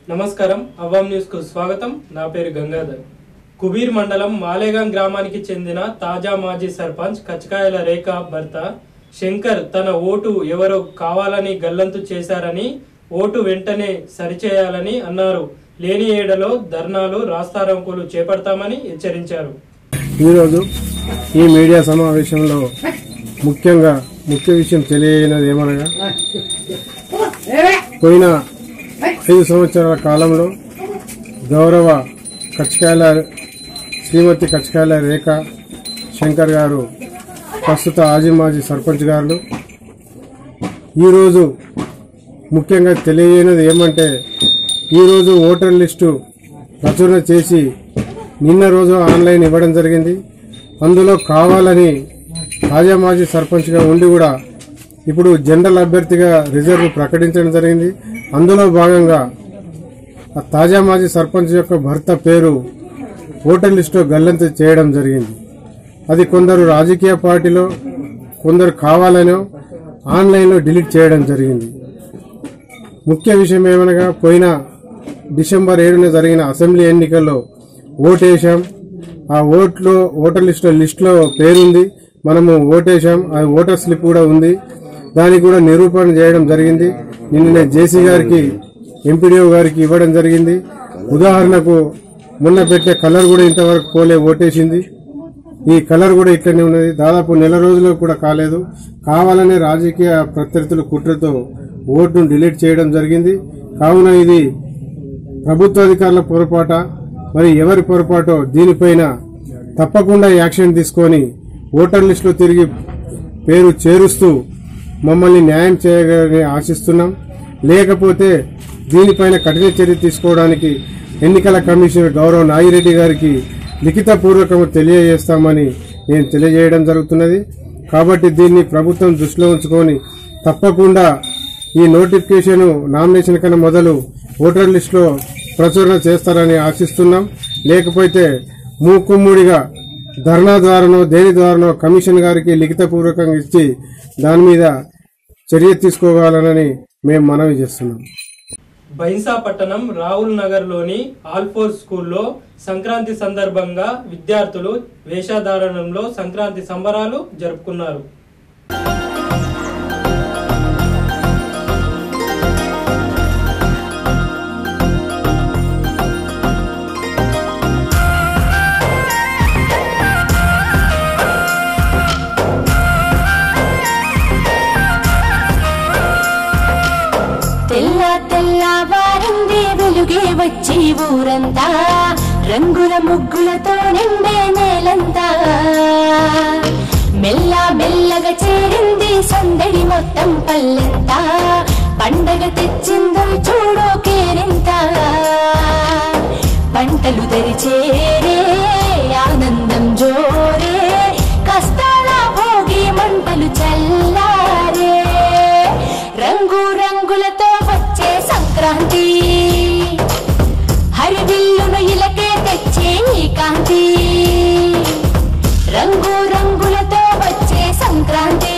నమస్కారం అవామ్ న్యూస్ కు స్వాగతం. నా పేరు గంగాధర్. కుబీర్ మండలం మాలేగాం గ్రామానికి చెందిన తాజా మాజీ సర్పంచ్ కచకాయల రేఖ భర్త శంకర్ తన ఓటు ఎవరో కావాలని గల్లంతు చేశారని, ఓటు వెంటనే సరిచేయాలని అన్నారు. లేని ఏడలో ధర్నాలు రాస్తారోకోలు చేపడతామని హెచ్చరించారు. ఈరోజు ఈ మీడియా సమావేశంలో ముఖ్య విషయం తెలియనది ఏమనగా, పోయిన 5 సంవత్సరాల కాలంలో గౌరవ శ్రీమతి కచకాయల రేఖ శంకర్ గారు ప్రస్తుత మాజీ సర్పంచ్ గారు ఈరోజు ముఖ్యంగా తెలియనది ఏమంటే, ఈరోజు ఓటర్ లిస్టు ప్రచురణ చేసి నిన్న రోజు ఆన్లైన్ ఇవ్వడం జరిగింది. అందులో కావాలని మాజీ సర్పంచ్గా ఉండి కూడా ఇప్పుడు జనరల్ అభ్యర్థిగా రిజర్వ్ ప్రకటించడం జరిగింది. అందులో భాగంగా మాజీ సర్పంచ్ యొక్క భర్త పేరు ఓటర్ లిస్టులో గల్లంతు చేయడం జరిగింది. అది కొందరు రాజకీయ పార్టీలో, కొందరు కావాలనో ఆన్లైన్లో డిలీట్ చేయడం జరిగింది. ముఖ్య విషయం ఏమనగా, పోయిన డిసెంబర్ 7న జరిగిన అసెంబ్లీ ఎన్నికల్లో ఓటేశాం. ఆ ఓటర్ లిస్టులో పేరుంది, మనము ఓటేశాం. ఆ ఓటర్ స్లిప్ కూడా ఉంది, దానికి కూడా నిరూపణ చేయడం జరిగింది. నిన్న జేసీ గారికి, ఎంపీడీఓ గారికి ఇవ్వడం జరిగింది. ఉదాహరణకు మొన్న పెట్టే కలర్ కూడా ఇంతవరకు పోలే, ఓటేసింది. ఈ కలర్ కూడా ఇక్కడనే ఉన్నది. దాదాపు నెల రోజులు కూడా కాలేదు. కావాలనే రాజకీయ ప్రత్యర్థుల కుట్రతో ఓటును డిలీట్ చేయడం జరిగింది. కావున ఇది ప్రభుత్వ అధికారుల పొరపాట, మరి ఎవరి పొరపాటో దీనిపైన తప్పకుండా యాక్షన్ తీసుకొని ఓటర్ లిస్టులో తిరిగి పేరు చేరుస్తూ మమ్మల్ని న్యాయం చేయగలని ఆశిస్తున్నాం. లేకపోతే దీనిపైన కఠిన చర్య తీసుకోవడానికి ఎన్నికల కమిషనర్ గౌరవ నాగిరెడ్డి గారికి లిఖితపూర్వకంగా తెలియజేస్తామని నేను తెలియజేయడం జరుగుతున్నది. కాబట్టి దీన్ని ప్రభుత్వం దృష్టిలో ఉంచుకొని తప్పకుండా ఈ నోటిఫికేషన్ నామినేషన్ కన్నా మొదలు ఓటర్ లిస్టులో ప్రచురణ చేస్తారని ఆశిస్తున్నాం. లేకపోతే మూకుమ్మడిగా ధర్నా ద్వారానో దేని ద్వారానో కమిషన్ గారికి లిఖితపూర్వకంగా ఇచ్చి దాని మీద చర్య తీసుకోవాలని మేము మనవి చేస్తున్నాం. బైన్సా పట్టణం రాహుల్ నగర్ లోని ఆల్ఫోర్ స్కూల్లో సంక్రాంతి సందర్భంగా విద్యార్థులు వేషధారణంలో సంక్రాంతి సంబరాలు జరుపుకున్నారు. వచ్చి ఊరంతా రంగుల ముగ్గులతో నిండే నేలంతా, మెల్లగా చేరింది సందడి మొత్తం పల్లెంతా, పండగ తెచ్చిందో చూడో కేరింత, పంటలు దరిచేరే ఆనందం జోరే, కష్టాల భోగి మంటలు చల్లారే, రంగు రంగులతో వచ్చే సంక్రాంతి, హరివిల్లును ఇలకే తెచ్చే ఈ కాంతి, రంగు రంగులతో వచ్చే సంక్రాంతి,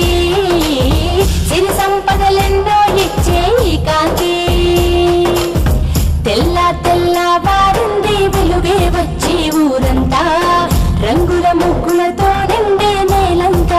సిరి సంపదలెన్నో ఇచ్చే ఈ కాంతి, తెల్లవారింది వెలుగే వచ్చి ఊరంతా, రంగుల ముగ్గులతో నిండే నేలంతా.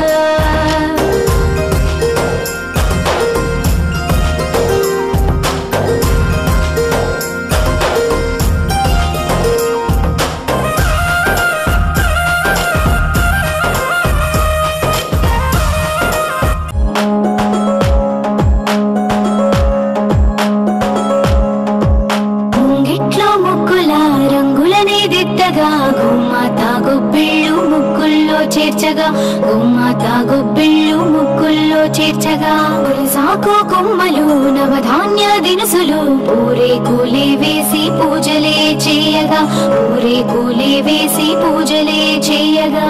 గుమ్మాతా గొబ్బిళ్ళు ముక్కుల్లో చేర్చగా, సాకు కొమ్మలు నవధాన్య దినుసులు, పూరే కూలే వేసి పూజలే చేయగా, పూరే కూలే వేసి పూజలే చేయగా,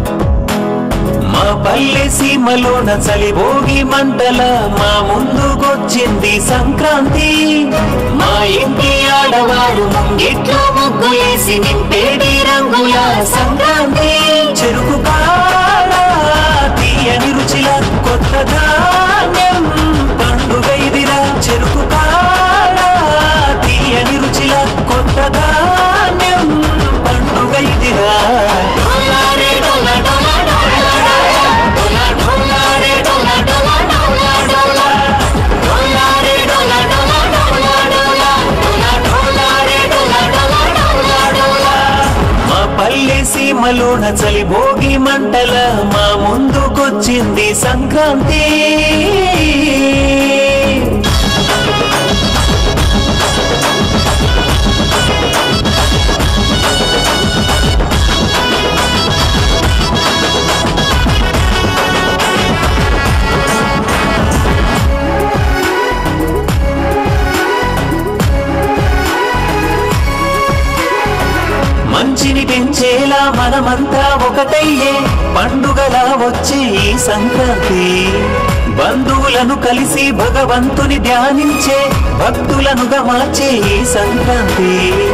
పల్లె సీమలోన చలి భోగి మంటల మా ముందు వచ్చింది సంక్రాంతి మా ఇంటి ఆడవారు ముంగిట్లో ముగ్గులేసి నింపేడి రంగుల సంక్రాంతి చెరుకు కాడ తీయని రుచిల కొత్త ధాన్యం పండుగ ఇదిరా చెరుకు కాడ తీయని రుచిల కొత్త ధాన్యం పండుగ ఇదిరా పల్లె సీమలోన చలి భోగి మంటల మా ముందుకొచ్చింది సంక్రాంతి మంచిని పెంచేలా మనమంతా ఒకటయ్యే పండుగలా వచ్చే ఈ సంక్రాంతి బంధువులను కలిసి భగవంతుని ధ్యానించే భక్తులనుగా మార్చే ఈ సంక్రాంతి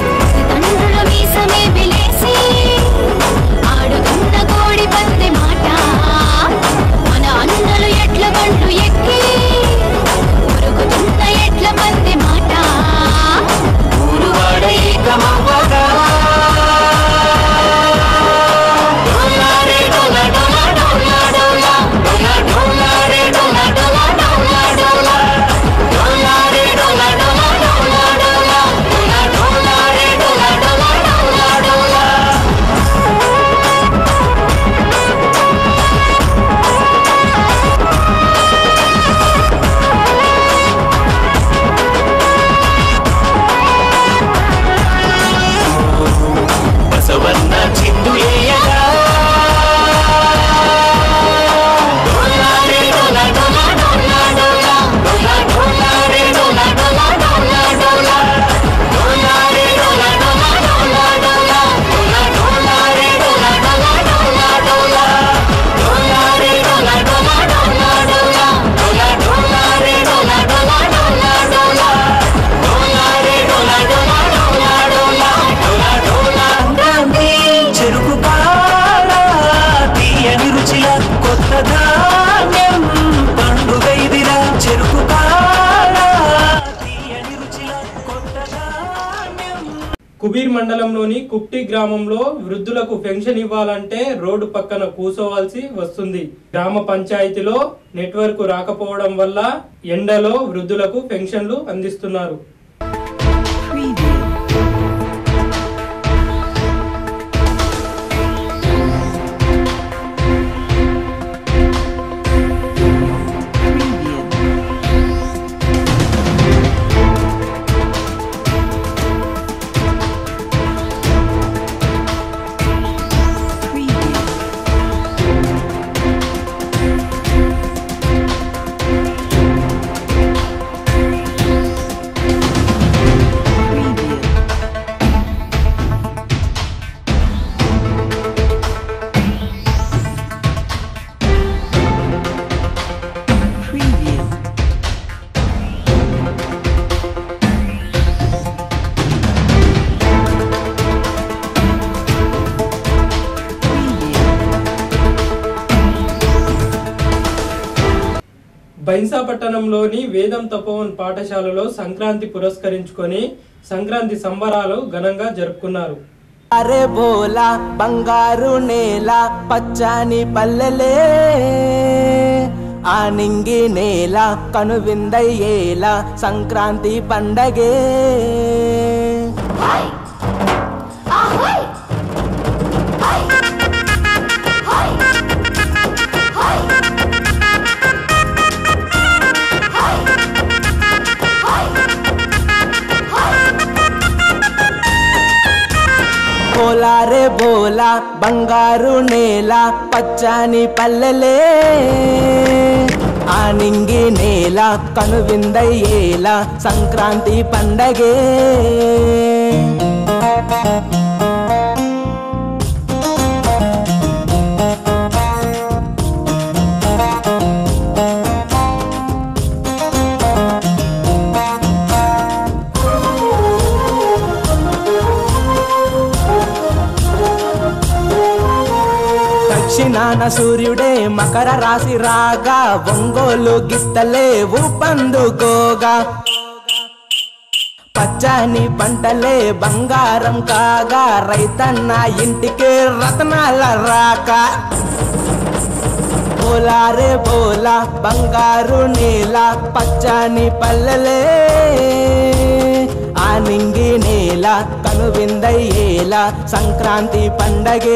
ఊరువాడ ఏకమవ్వగా బసవన్న చిందులేయగా చెరుకు కాడ తీయని రుచిల కొత్త ధాన్యం పండుగ ఇదిరా చెరుకు కాడ తీయని రుచిల కొత్త ధాన్యం. కుబీర్ మండలంలోని కుప్టి గ్రామంలో వృద్ధులకు పెన్షన్ ఇవ్వాలంటే రోడ్డు పక్కన కూసోవాల్సి వస్తుంది. గ్రామ పంచాయతీలో నెట్వర్క్ రాకపోవడం వల్ల ఎండలో వృద్ధులకు పెన్షన్లు అందిస్తున్నారు. బైన్సా పట్టణంలోని వేదం తపోవన్ పాఠశాలలో సంక్రాంతి పురస్కరించుకొని సంక్రాంతి సంబరాలు ఘనంగా జరుపుకున్నారు. అరే బోలా బంగారు నేల పచ్చని పల్లెలే ఆనింగి నేల కనువిందయ్యేల సంక్రాంతి పండగే బోలా రే బోలా బంగారు నేల పచ్చని పల్లెలే ఆనింగి నేల కనువిందయ్యేల సంక్రాంతి పండగే ఉత్తరాన సూర్యుడే మకర రాశి రాగా ఒంగోలు గిత్తలే ఊపందుకోగా పచ్చని పంటలే బంగారం కాగా రైతన్న ఇంటికి రత్నాల రాక బోలారే బోలా బంగారు నేల పచ్చని పల్లెలే ఆనింగి నేల కనువిందయ్యేలా సంక్రాంతి పండగే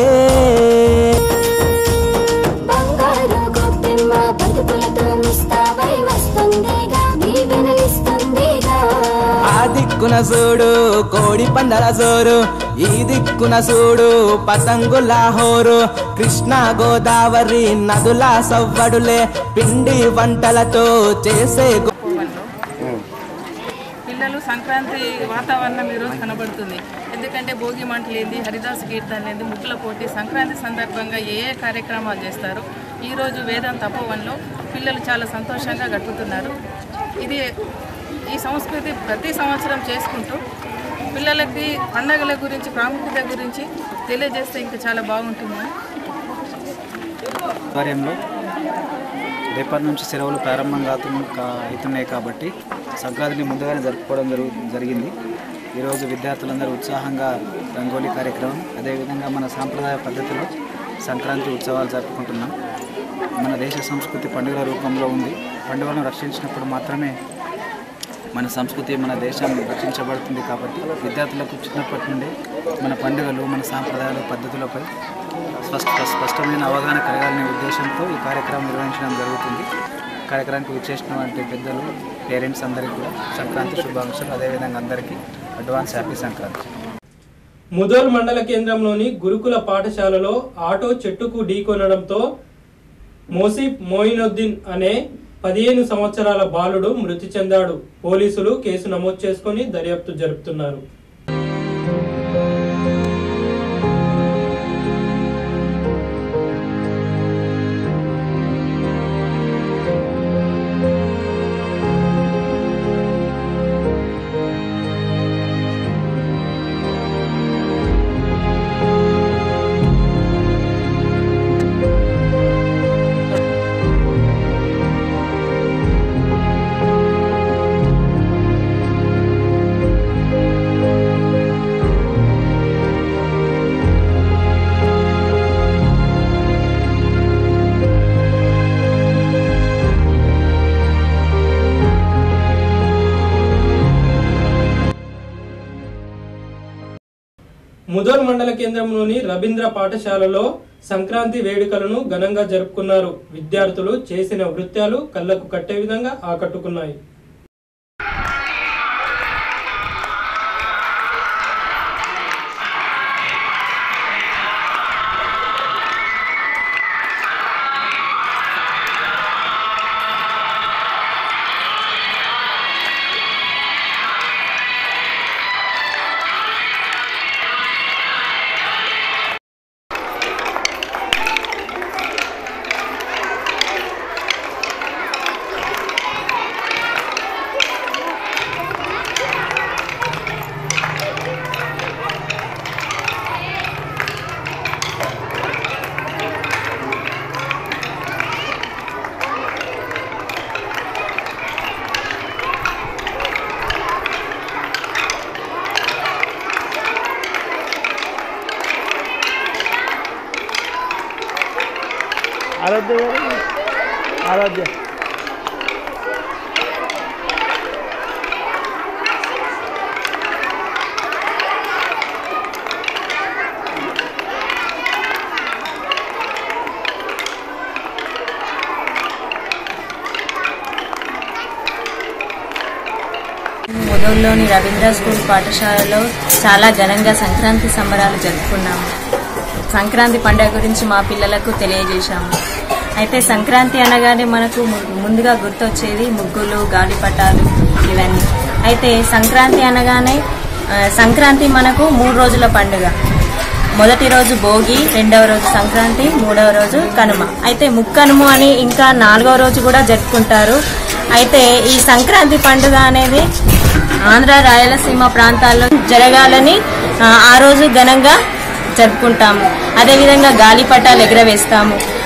బంగారు గొప్పెమ్మ బతుకులతో ముస్తాబై వస్తుందిగా దీవెనలిస్తుందిగా ఆ దిక్కున చూడు కోడి పందల జోరు ఈ దిక్కున చూడు పతంగుల హోరు కృష్ణా గోదావరి నదుల సవ్వడులే పిండి వంటలతో చేసే పిల్లలు సంక్రాంతి వాతావరణం ఈరోజు కనబడుతుంది. ఎందుకంటే భోగి మంటలేంది, హరిదాస్ కీర్తనలేంది, ముగ్గుల పోటీ, సంక్రాంతి సందర్భంగా ఏ కార్యక్రమాలు చేస్తారు. ఈరోజు వేదాంత తపోవనంలో పిల్లలు చాలా సంతోషంగా గడుపుతున్నారు. ఈ సంస్కృతి ప్రతి సంవత్సరం చేసుకుంటూ పిల్లలకి పండగల గురించి ప్రాముఖ్యత గురించి తెలియజేస్తే ఇంకా చాలా బాగుంటుంది. ఆధ్వర్యంలో రేపటి నుంచి సెలవులు ప్రారంభం అవుతున్నాయి కాబట్టి సంక్రాంతిని ముందుగానే జరుపుకోవడం జరిగింది. ఈరోజు విద్యార్థులందరూ ఉత్సాహంగా రంగోలీ కార్యక్రమం, అదేవిధంగా మన సాంప్రదాయ పద్ధతిలో సంక్రాంతి ఉత్సవాలు జరుపుకుంటున్నాం. మన దేశ సంస్కృతి పండుగల రూపంలో ఉంది. పండుగలను రక్షించినప్పుడు మాత్రమే మన సంస్కృతి, మన దేశం రక్షించబడుతుంది. కాబట్టి విద్యార్థులకు చిన్నప్పటి నుండి మన పండుగలు, మన సాంప్రదాయాలు, పద్ధతులపై స్పష్టమైన అవగాహన కలగాలనే ఉద్దేశంతో ఈ కార్యక్రమం నిర్వహించడం జరుగుతుంది. కార్యక్రమానికి విచ్చేసినటువంటి పెద్దలు, పేరెంట్స్ అందరికీ కూడా సంక్రాంతి శుభాకాంక్షలు. అదేవిధంగా అందరికీ అడ్వాన్స్ హ్యాపీ సంక్రాంతి. ముదోల్ మండల కేంద్రంలోని గురుకుల పాఠశాలలో ఆటో చెట్టుకు ఢీకొనడంతో మోసిఫ్ మోయినుద్దీన్ అనే 15 సంవత్సరాల బాలుడు మృతి చెందాడు. పోలీసులు కేసు నమోదు చేసుకుని దర్యాప్తు జరుపుతున్నారు. ముదోల్ మండల కేంద్రంలోని రవీంద్ర పాఠశాలలో సంక్రాంతి వేడుకలను ఘనంగా జరుపుకున్నారు. విద్యార్థులు చేసిన నృత్యాలు కళ్ళకు కట్టే విధంగా ఆకట్టుకున్నాయి. ఆరాధ్య ముదోల్లోని రవీంద్ర స్కూల్ పాఠశాలలో చాలా ఘనంగా సంక్రాంతి సంబరాలు జరుపుకున్నాము. సంక్రాంతి పండుగ గురించి మా పిల్లలకు తెలియజేశాము. అయితే సంక్రాంతి అనగానే మనకు ముందుగా గుర్తొచ్చేది ముగ్గులు, గాలిపటాలు ఇవన్నీ. అయితే సంక్రాంతి అనగానే సంక్రాంతి మనకు 3 రోజుల పండుగ. మొదటి రోజు భోగి, రెండవ రోజు సంక్రాంతి, మూడవ రోజు కనుమ. అయితే ముక్కనుమ అని ఇంకా 4వ రోజు కూడా జరుపుకుంటారు. అయితే ఈ సంక్రాంతి పండుగ అనేది ఆంధ్ర, రాయలసీమ ప్రాంతాల్లో జరగాలని ఆ రోజు ఘనంగా జరుపుకుంటాము. అదేవిధంగా గాలిపటాలు ఎగరవేస్తాము.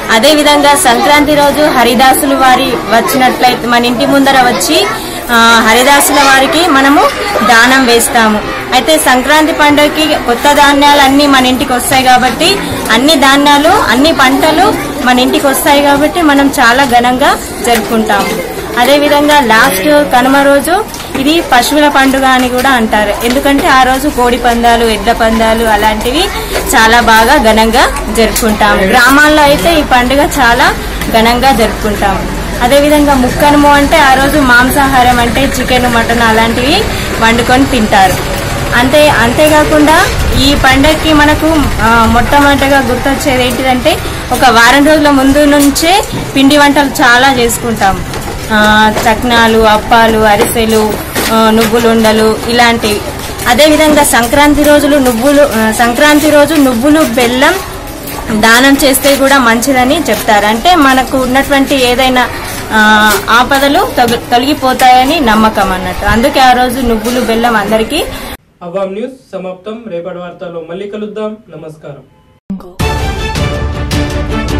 అదే విధంగా సంక్రాంతి రోజు హరిదాసులు వారి వచ్చినట్లయితే మన ఇంటి ముందర వచ్చి హరిదాసుల వారికి మనము దానం వేస్తాము. అయితే సంక్రాంతి పండుగకి కొత్త ధాన్యాలు అన్ని మన ఇంటికి వస్తాయి కాబట్టి అన్ని ధాన్యాలు అన్ని పంటలు మన ఇంటికి వస్తాయి కాబట్టి మనం చాలా ఘనంగా జరుపుకుంటాము. అదే విధంగా లాస్ట్ కనుమ రోజు ఇది పశువుల పండుగ అని కూడా అంటారు. ఎందుకంటే ఆ రోజు కోడి పందాలు, ఎడ్ల పందాలు అలాంటివి చాలా బాగా ఘనంగా జరుపుకుంటాము. గ్రామాల్లో అయితే ఈ పండుగ చాలా ఘనంగా జరుపుకుంటాము. అదేవిధంగా ముక్కనుము అంటే ఆ రోజు మాంసాహారం అంటే చికెన్, మటన్ అలాంటివి వండుకొని తింటారు. అంతేకాకుండా ఈ పండగకి మనకు మొట్టమొదటిగా గుర్తొచ్చేది ఏంటిదంటే ఒక వారం రోజుల ముందు నుంచే పిండి వంటలు చాలా చేసుకుంటాము. చక్నాలు, అప్పాలు, అరిసెలు, నువ్వులుండలు ఇలాంటివి. అదేవిధంగా సంక్రాంతి రోజు నువ్వులు బెల్లం దానం చేస్తే కూడా మంచిదని చెప్తారు. అంటే మనకు ఉన్నటువంటి ఏదైనా ఆపదలు తొలగిపోతాయని నమ్మకం అన్నట్టు. అందుకే ఆ రోజు నువ్వులు బెల్లం అందరికీ. అవాం న్యూస్ సమాప్తం. రేపటి వార్తల్లో మళ్ళీ కలుద్దాం. నమస్కారం.